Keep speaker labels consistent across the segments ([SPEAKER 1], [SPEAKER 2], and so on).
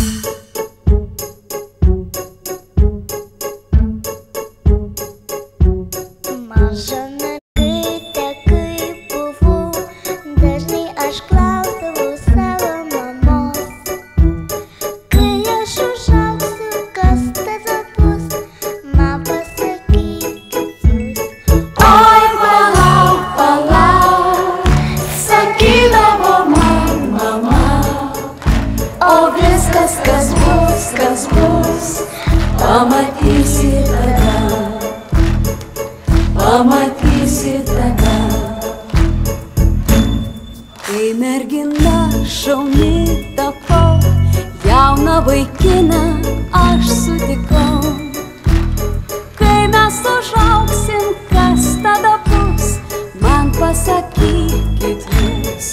[SPEAKER 1] Pamatysi tada, pamatysi tada. Kai mergina šauni tapau, jauną vaikiną aš sutikau. Kai mes užaugsim, kas tada bus, man pasakykit jūs.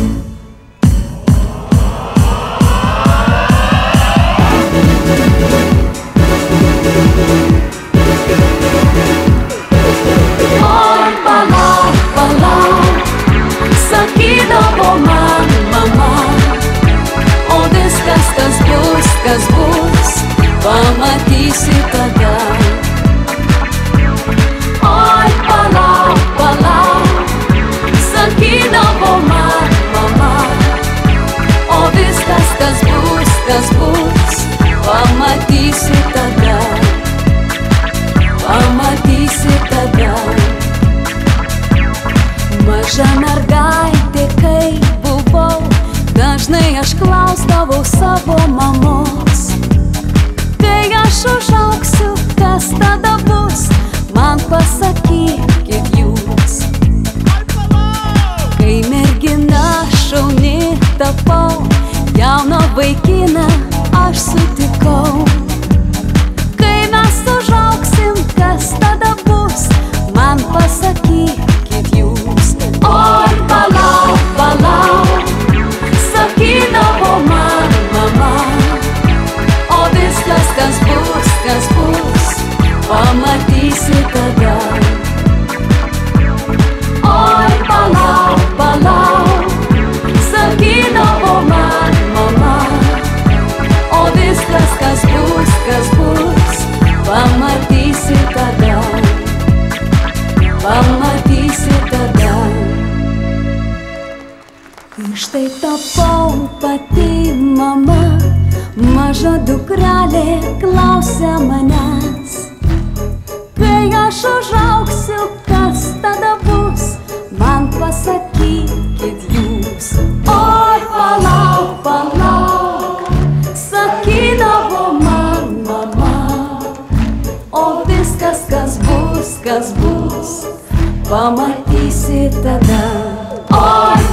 [SPEAKER 1] Oi, palauk, palauk, sakydavo man mama, o viskas, kas bus, pamatysi tada. Oi, palauk, palauk, sakydavo man mama, o viskas, kas bus, pamatysi tada. Pamatysi tada. Maža mergaitė, kai buvau, dažnai aš klausdavau savo mamos. Kai aš užaugsiu, kas tada bus, man pasakykit jūs. Kai mergina šauni tapau, jauną vaikiną aš sutikau. Kai mes užaugsim, kas tada bus, man pasakykit jūs. Oi, palauk, palauk, sakydavo man mama, o viskas, kas bus, pamatysi tada. Oi, palauk, palauk, sakydavo man mama, o viskas, kas bus, pamatysi tada. Pamatysi tada. Ir štai tapau pati mama, maža dukrelė klausia manęs. Kai aš užaugsiu, kas tada bus, man pasakykit jūs. Oi, palauk, palauk, sakydavo man mama, o viskas, kas bus, pamatysi tada. Oi,